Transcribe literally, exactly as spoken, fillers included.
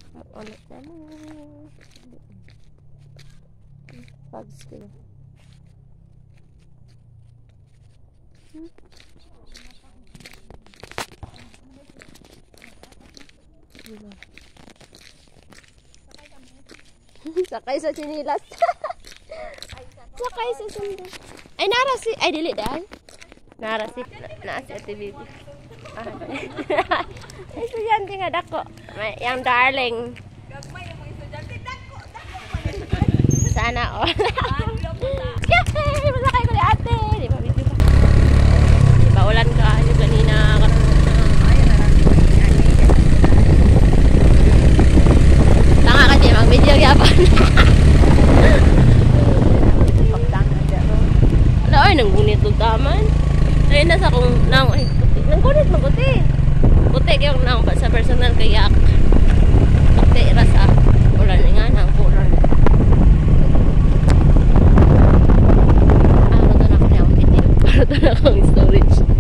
Ulit na mo. Bags ko yun. Hmm? Sakay sa chinilas. Sakay sa sundo. Ay, nara si... Ay, dili dahil. Nara si... Na si Ate Bibi. Ah, estudyante nga dako. Yang darling. Sana all. Yay! Masakay ko ni ate. Di ba, Bibi? Di ba, ulan ka? Yung kanina. Tanga ka, Jim. Ang video yapan. Ala, ay, nanggunit ng taman. Ay, nasa kong... Nang, ay, puti. Nanggunit, mabuti. Puti yung nang sa personal kayak. Puti, rasa. Ulan nga, nang ulan. Ah, ito na ako niyang video. Para ito na akong storage.